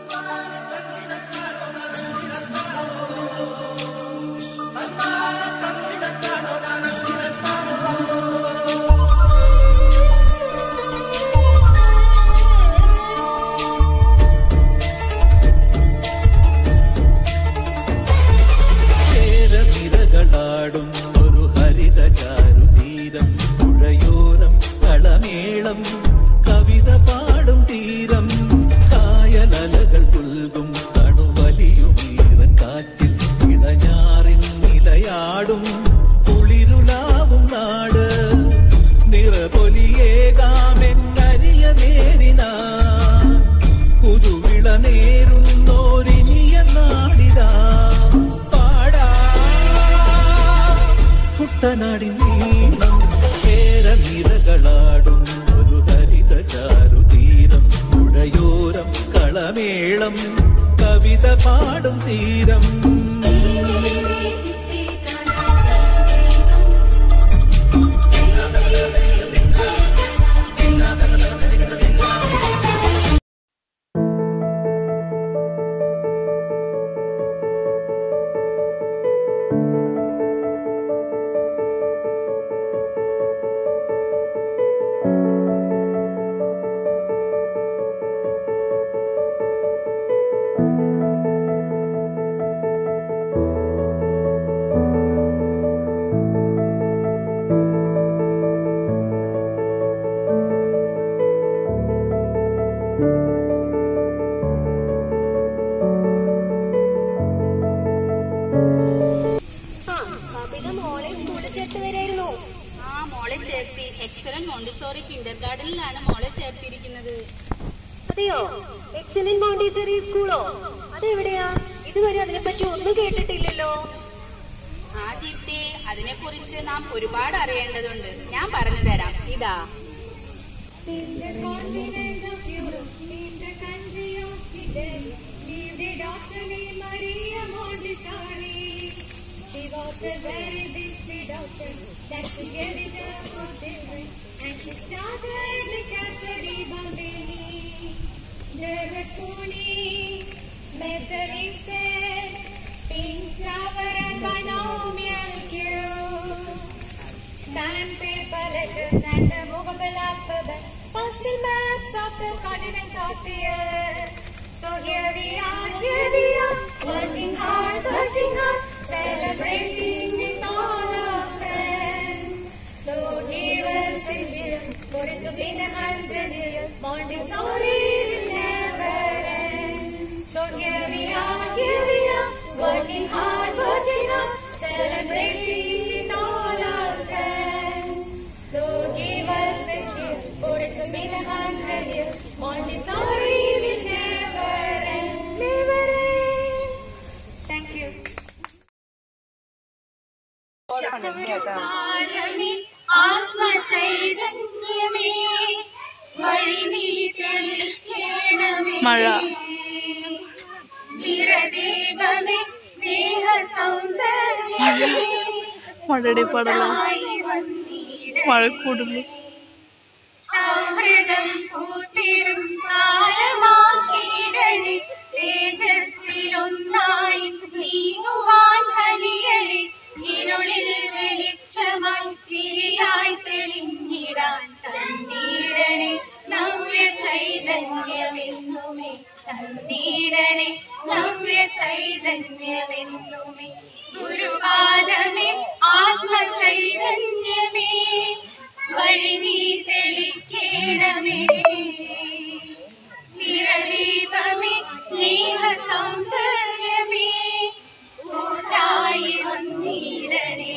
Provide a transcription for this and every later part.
Excellent Montessori കിൻഡർഗാർട്ടനിലാണ് മോളെ ചേർത്തിരിക്കുന്നത്. അതെയോ? എക്സലന്റ് മോണ്ടിസോറി സ്കൂളോ? അതെവിടെയാ? ഇതുവരെ അതിനെപ്പറ്റി ഒന്നും കേട്ടിട്ടില്ലല്ലോ. ആ ദീപ്തി, അതിനെ കുറിച്ച് നാം ഒരുപാട് അറിയേണ്ടതുണ്ട്. ഞാൻ പറഞ്ഞു തരാം. ഇതാ, She was a very busy doctor that she gave it up for children, and she started the Cassidy Bambini. There was Pony, Method insect, pink flower and binomial cube, sandpaper letters and the movable alphabet, puzzle maps of the continents of the earth. So here we are, working hard, celebrating with all our friends. So give us a cheer, for it's been 100 years, Montessori will never end. So here we are, working hard, celebrating with all our friends. So give us a cheer, for it's been 100 years, Montessori will never end, never end. Thank you. ആത്മചൈതന്യമേ വഴി നീ തെളിക്കേണമേ, നിരദീപമേ സ്നേഹ സൗന്ദര്യമേ സൗഹൃദം പൂത്തിടും കാലമാക്കിയിടണേ, തേജസ്സിലൊന്നായി നീങ്ങുവാൻ കലിയണേ, ഇരുളിൽ വെളിച്ചമായി തിരിയായി തെളിഞ്ഞിടാൻ തന്നീടണേ നവ്യ ചൈതന്യമെന്നുമേ, തന്നീടണേ നവ്യ ചൈതന്യമെന്നുമേ. ഗുരുപാദമേ ആത്മചൈതന്യമേ വഴി നീ തെളിക്കേണമേ, നിരദീപമേ സ്നേഹ സൗന്ദര്യമേ കൂട്ടായി വന്നിടണേ.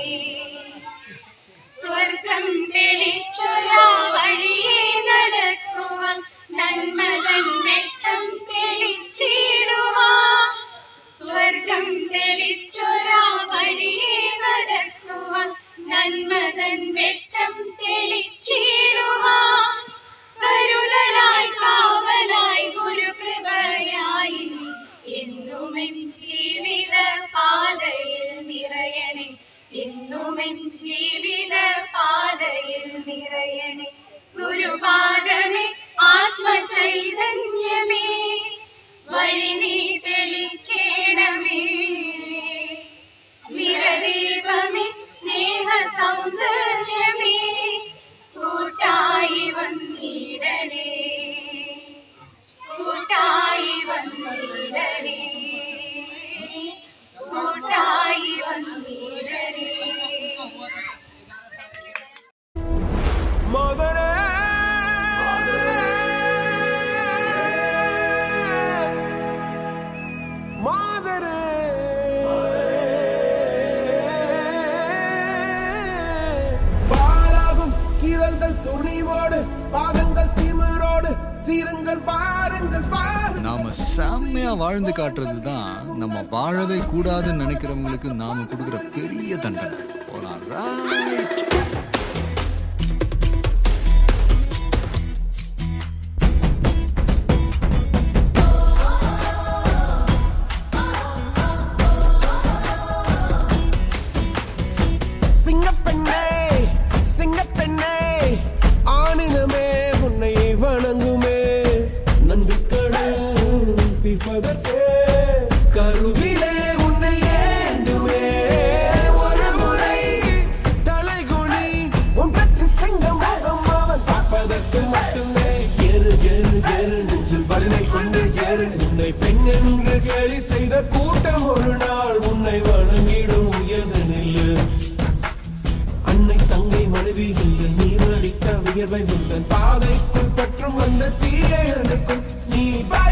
സ്വർഗം തെളിച്ചൊരാ വഴിയെ നടക്കുവാൻ, നന്മതൻ വെട്ടം തെളിച്ചിടുവാൻ. സ്വർഗം തെളിച്ചൊരാ വഴിയെ നടക്കുവാൻ, നന്മതൻ വെട്ടം തെളിച്ചിടുവാൻ. കരുത நாம செம்மையா வாழ்ந்து காட்டுறது தான் நம்ம வாழவே கூடாதுன்னு நினைக்கிறவங்களுக்கு நாம கொடுக்குற பெரிய தண்டனை. கருவிலே உன்னை ஏந்துவே ஒரு முறை தலைகுனி உன் பற்றி செங்க முகம் அவன் பார்ப்பதற்கு மட்டுமே ஏறு ஏறு ஏறு நெஞ்சில் வலிமை கொண்டு ஏறு உன்னை பெண் என்று கேலி செய்த கூட்டம் ஒரு நாள் உன்னை வணங்கிடும் உயர்ந்து நில்லு அன்னை தங்கை மனைவி என்று நீ அடித்த உயர்வை முந்தன் பாதைக்குள் பற்றும் அந்த தீயை அணைக்கும் நீ